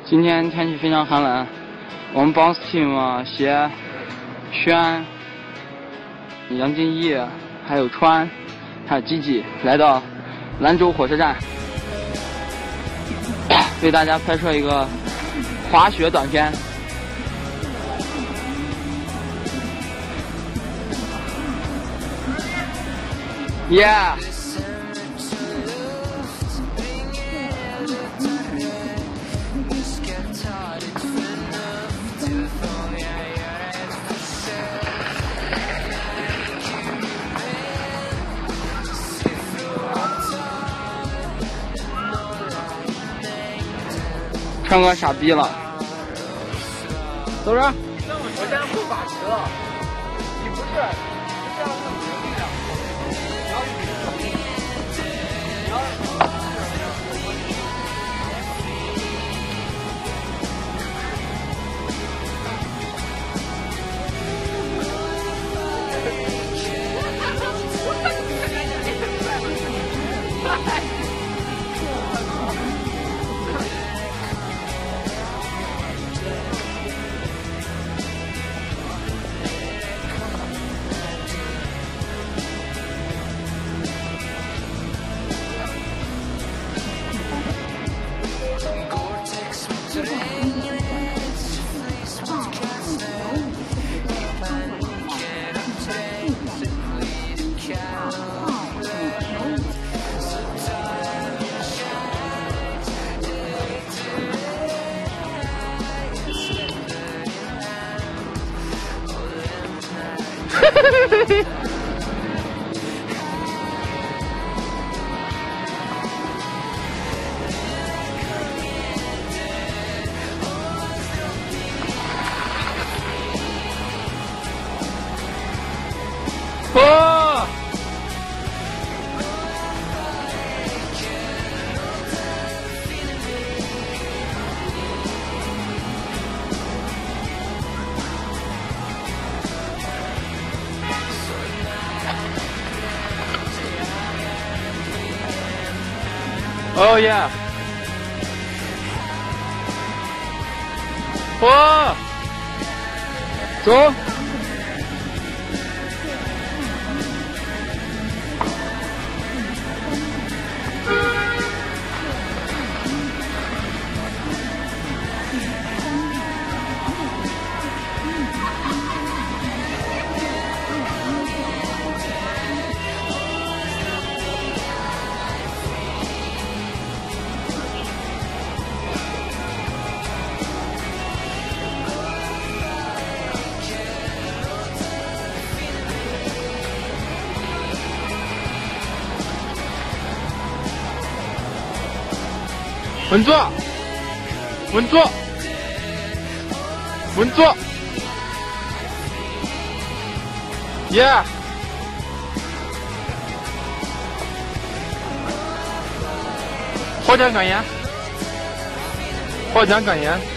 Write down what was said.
今天天气非常寒冷，我们 BONESTEAM 携Xuan、杨金义，还有川，还有 Jiji 来到兰州火车站，为大家拍摄一个滑雪短片。Yeah。 川哥傻逼了，走着。我现在会把持了，你不是这样是没有力量。哦！哦耶！哇！走！稳坐，稳坐，稳坐，耶！获奖感言，获奖感言。